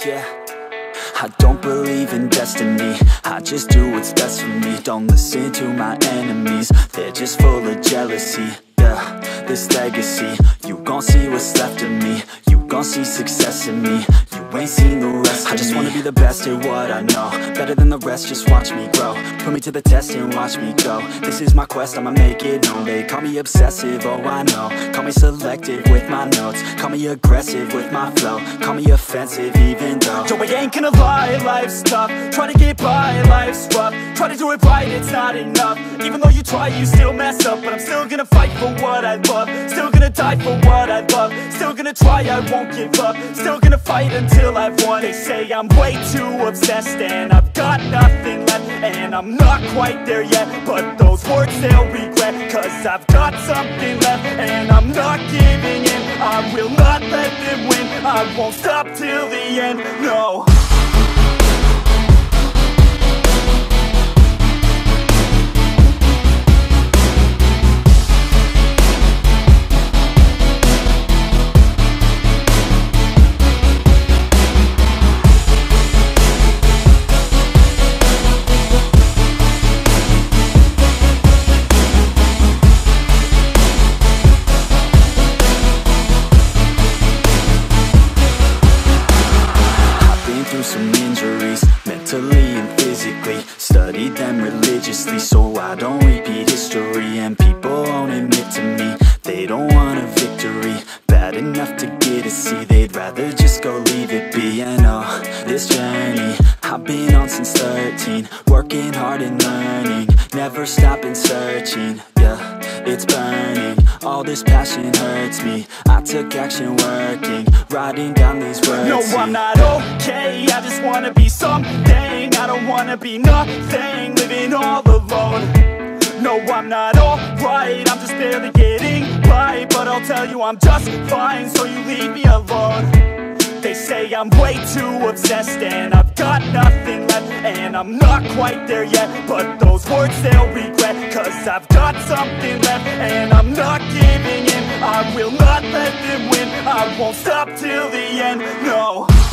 yeah. I don't believe in destiny, I just do what's best for me. Don't listen to my enemies, they're just full of jealousy. Yeah, this legacy, you gon' see what's left of me. You gon' see success in me, you ain't seen the rest of me. I just wanna be the best at what I know, better than the rest, just watch me grow. Put me to the test and watch me go. This is my quest, I'ma make it known. They call me obsessive, oh I know. Call me selective with my notes, call me aggressive with my flow, call me offensive even though Joe, I ain't gonna lie, life's tough. Try to get by, life's rough. Try to do it right, it's not enough. Even though you try, you still mess up. But I'm still gonna fight for what I love, still gonna die for what I love, still gonna try, I won't give up, still gonna fight until I've won. They say I'm way too obsessed and I've got nothing left, and I'm not quite there yet, but those words they'll regret, cause I've got something left and I'm not giving in. I will not let them win, I won't stop till the end, no. Some injuries, mentally and physically. Studied them religiously so I don't repeat history. And people won't admit to me they don't want a victory bad enough to get a C. They'd rather just go leave it be. I know this journey I've been on since 13, working hard and learning, never stopping searching. Yeah, it's burning, all this passion hurts me. I took action working, writing down these words. No, I'm not okay, I just wanna be something. I don't wanna be nothing, living all alone. No, I'm not alright, I'm just barely getting by. But I'll tell you I'm just fine, so you leave me alone. They say I'm way too obsessed and I've got nothing left, and I'm not quite there yet, but those words they'll regret, cause I've got something left and I'm not giving in. I will not let them win, I won't stop till the end, no.